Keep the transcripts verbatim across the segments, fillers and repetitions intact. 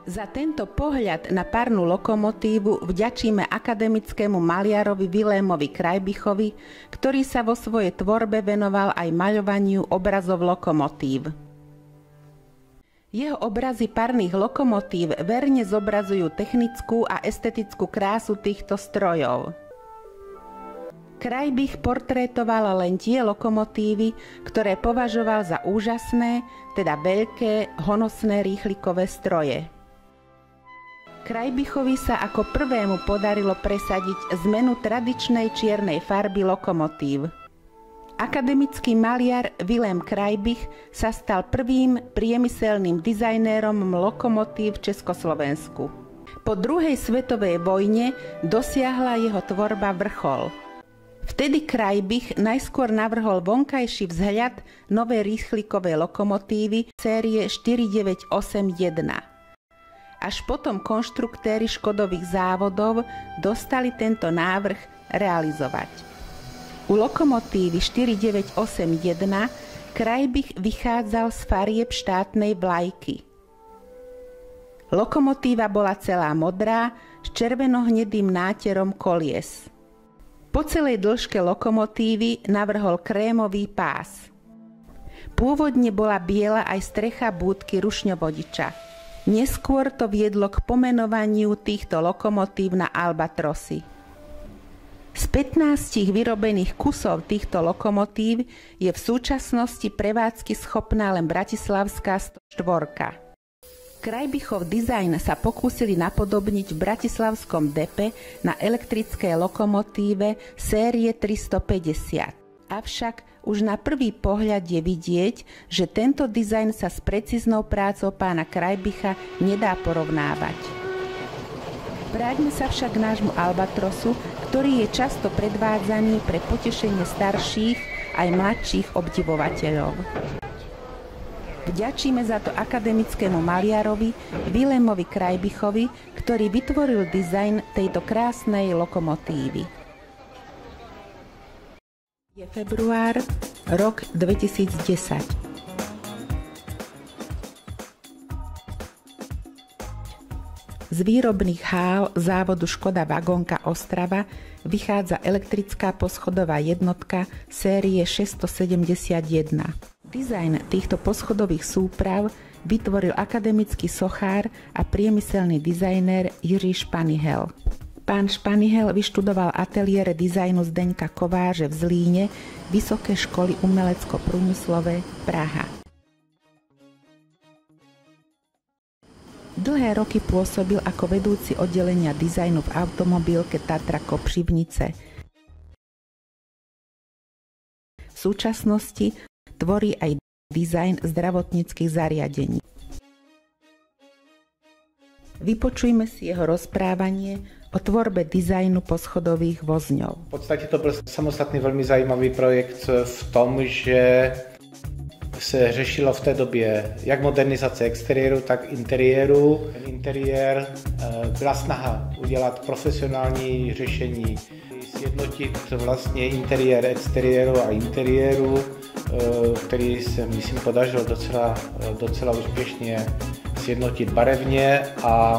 Za tento pohľad na parnú lokomotívu vďačíme akademickému maliarovi Vilémovi Krajbichovi, ktorý sa vo svojej tvorbe venoval aj maľovaniu obrazov lokomotív. Jeho obrazy parných lokomotív verne zobrazujú technickú a estetickú krásu týchto strojov. Krajbich portrétoval len tie lokomotívy, ktoré považoval za úžasné, teda veľké, honosné rýchlikové stroje. Krajbichovi sa ako prvému podarilo presadiť zmenu tradičnej čiernej farby lokomotív. Akademický maliar Vilém Krajbich sa stal prvým priemyselným dizajnérom lokomotív v Československu. Po druhej svetovej vojne dosiahla jeho tvorba vrchol. Vtedy Krajbich najskôr navrhol vonkajší vzhľad novej rýchlikovej lokomotívy série štyri deväť osem jeden. Až potom konštruktéri Škodových závodov dostali tento návrh realizovať. U lokomotívy štyri deväť osem jeden Krajbich vychádzal z farieb štátnej vlajky. Lokomotíva bola celá modrá s červeno-hnedým náterom kolies. Po celej dĺžke lokomotívy navrhol krémový pás. Pôvodne bola biela aj strecha búdky rušňovodiča. Neskôr to viedlo k pomenovaniu týchto lokomotív na albatrosy. Z pätnástich vyrobených kusov týchto lokomotív je v súčasnosti prevádzky schopná len bratislavská sto štyri. Krajbichov dizajn sa pokúsili napodobniť v bratislavskom depe na elektrické lokomotíve série tristopäťdesiat. Avšak už na prvý pohľad je vidieť, že tento dizajn sa s precíznou prácou pána Krajbicha nedá porovnávať. Vráťme sa však k nášmu albatrosu, ktorý je často predvádzaný pre potešenie starších aj mladších obdivovateľov. Vďačíme za to akademickému maliarovi Vilémovi Krajbichovi, ktorý vytvoril dizajn tejto krásnej lokomotívy. Je február, rok dvetisícdesať. Z výrobných hál závodu Škoda Vagonka Ostrava vychádza elektrická poschodová jednotka série šesťstosedemdesiatjeden. Dizajn týchto poschodových súprav vytvoril akademický sochár a priemyselný dizajnér Jiří Španihel. Pán Španihel vyštudoval ateliér dizajnu Zdeňka Kováže v Zlíne, Vysoké školy umelecko-prúmyslové Praha. Dlhé roky pôsobil ako vedúci oddelenia dizajnu v automobilke Tatra Kopřivnice. V súčasnosti tvorí aj dizajn zdravotníckych zariadení. Vypočujme si jeho rozprávanie o tvorbe dizajnu poschodových vozňov. V podstatě to byl samostatný velmi zajímavý projekt v tom, že se řešilo v té době jak modernizace exteriéru, tak interiéru. Ten interiér byla snaha udělat profesionální řešení, sjednotit vlastně interiér exteriéru a interiéru, který se, myslím, podařilo docela, docela úspěšně sjednotit barevně a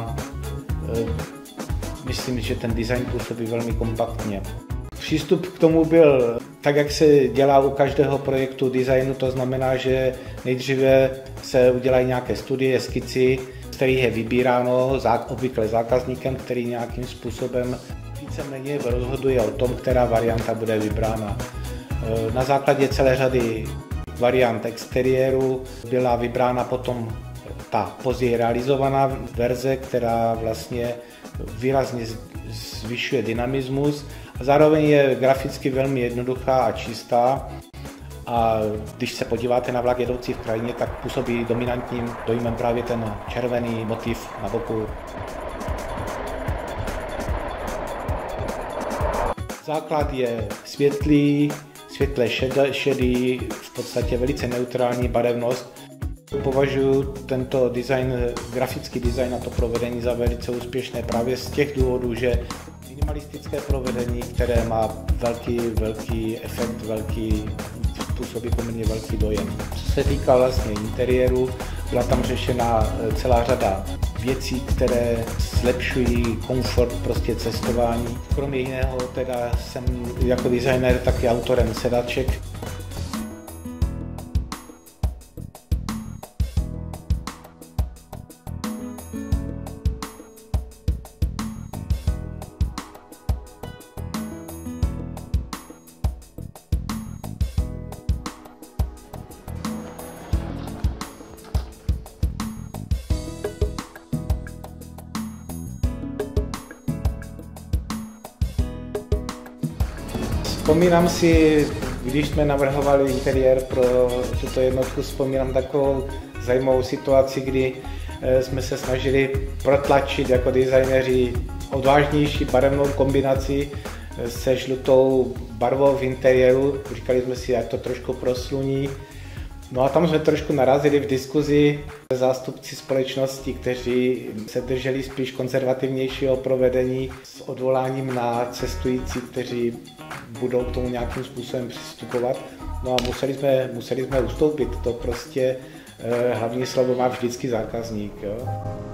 myslím, že ten design působí velmi kompaktně. Přístup k tomu byl tak, jak se dělá u každého projektu designu, to znamená, že nejdříve se udělají nějaké studie, skici, z kterých je vybíráno obvykle zákazníkem, který nějakým způsobem víceméně rozhoduje o tom, která varianta bude vybrána. Na základě celé řady variant exteriéru byla vybrána potom ta později realizovaná verze, která vlastně výrazně zvyšuje dynamismus a zároveň je graficky velmi jednoduchá a čistá. A když se podíváte na vlak jedoucí v krajině, tak působí dominantním dojmem právě ten červený motiv na boku. Základ je světlý, světle šedý, v podstatě velice neutrální barevnost. Považuji tento design, grafický design a to provedení za velice úspěšné právě z těch důvodů, že minimalistické provedení, které má velký, velký efekt, velký, působí poměrně velký dojem. Co se týká vlastně interiéru, byla tam řešena celá řada věcí, které zlepšují komfort prostě cestování. Kromě jiného teda jsem jako designer taky autorem sedaček. Vzpomínám si, když jsme navrhovali interiér pro tuto jednotku, vzpomínám takovou zajímavou situaci, kdy jsme se snažili protlačit jako designéři odvážnější barevnou kombinaci se žlutou barvou v interiéru. Říkali jsme si, jak to trošku prosluní. No a tam jsme trošku narazili v diskuzi zástupci společnosti, kteří se drželi spíš konzervativnějšího provedení s odvoláním na cestující, kteří budou k tomu nějakým způsobem přistupovat. No a museli jsme, museli jsme ustoupit, to prostě eh, hlavní slovo má vždycky zákazník. Jo.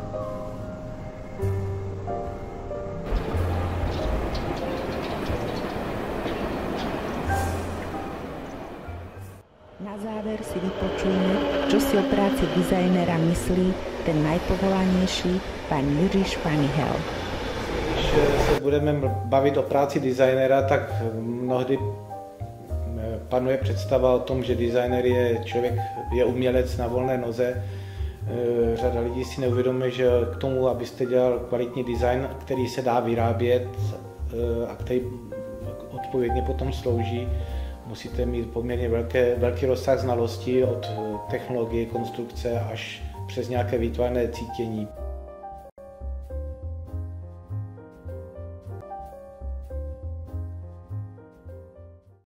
Na záver si vypočujme, čo si o práci dizajnera myslí ten najpovolanejší, pán Jiří Španihel. Když se budeme bavit o práci designera, tak mnohdy panuje představa o tom, že designer je člověk, je umělec na volné noze. Řada lidí si neuvědomuje, že k tomu, abyste dělal kvalitní design, který se dá vyrábět a který odpovědně potom slouží, musíte mít poměrně velké, velký rozsah znalostí od technologie, konstrukce až přes nějaké výtvarné cítění.